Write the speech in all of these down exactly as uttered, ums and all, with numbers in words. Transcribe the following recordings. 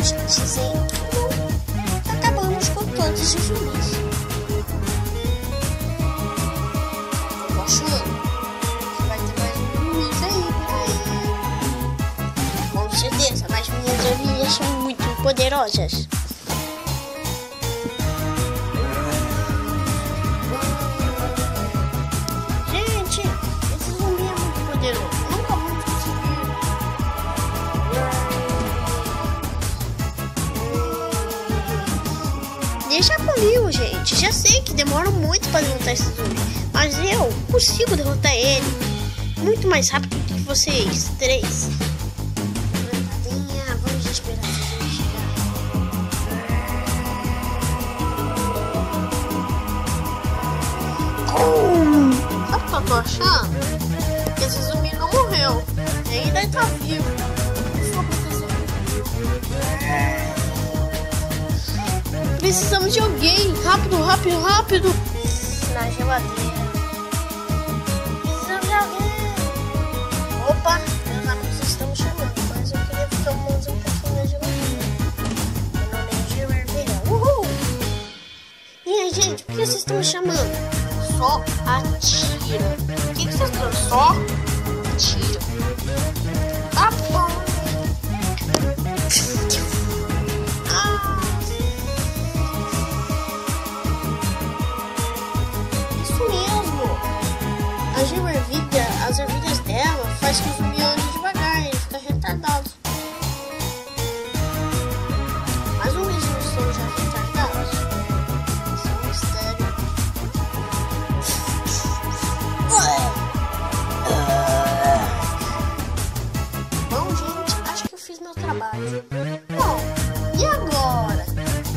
queremos dizer que não acabamos com todos os zumbis. Tô achando que vai ter mais zumbis aí por aí. Com certeza, mas minhas ervilhas são muito poderosas. Gente, esse zumbi é muito poderoso. Nunca vamos conseguir. Deixa comigo, gente. Já sei que demora muito para derrotar esse zumbi, mas eu consigo derrotar ele muito mais rápido que vocês três. Vamos esperar ele chegar. Sabe o que eu tô achando? Que esse zumbi não morreu. Ele ainda tá vivo. Precisamos de alguém. Rápido, rápido, rápido. Na geladeira. Precisamos de alguém. Opa, meus amigos estão chamando, mas eu queria ficar mais um pouquinho na geladeira. Meu nome é Gil Ervilha. Uhul! E aí, gente, por que vocês estão me chamando? Só atira. O que, que vocês estão? Só atira. Tá bom. Ah. Isso mesmo. A Gil Ervilha, as ervilhas dela faz que o zumbi ande devagar, ele fica retardado. Mas os zumbis não são já retardados? Isso é um mistério. Bom, gente, acho que eu fiz meu trabalho. Bom, e agora?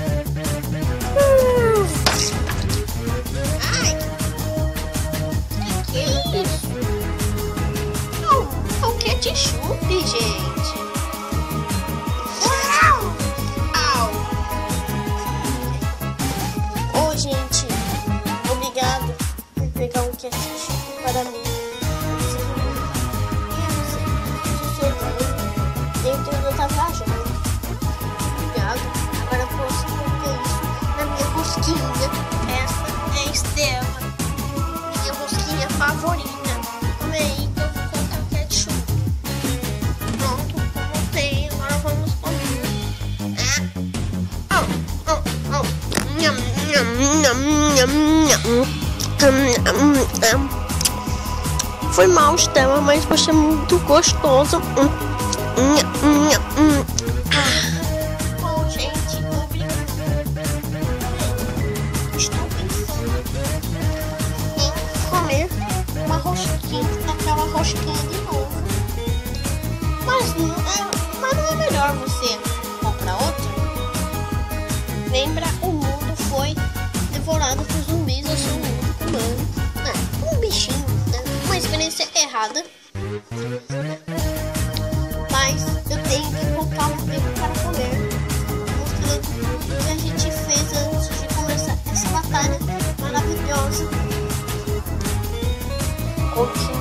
Ai, que que é isso? Não, não quer ketchup, gente. Au! Au! Ô, gente, obrigado por pegar um ketchup para mim. Eu tava viajando. Obrigado. Agora eu posso colocar isso na minha rosquinha. Essa é a Estela, minha rosquinha favorita. Calma aí que eu vou colocar o ketchup. Pronto, coloquei. Agora vamos comer. Ah. Oh, oh, oh. Nham, nham, nham, nham, nham. Foi mal, Estela, mas você é muito gostoso. Bom, gente, obrigado. Estou pensando em comer uma rosquinha, aquela rosquinha de novo. Mas não é, mas não é melhor você comprar outra? Lembra, o mundo foi devorado por zumbis, eu sou um mundo humano. Não, um bichinho, né? Uma experiência errada. Mas eu tenho que voltar um tempo para comer, mostrando tudo que a gente fez antes de começar essa batalha maravilhosa. Continue.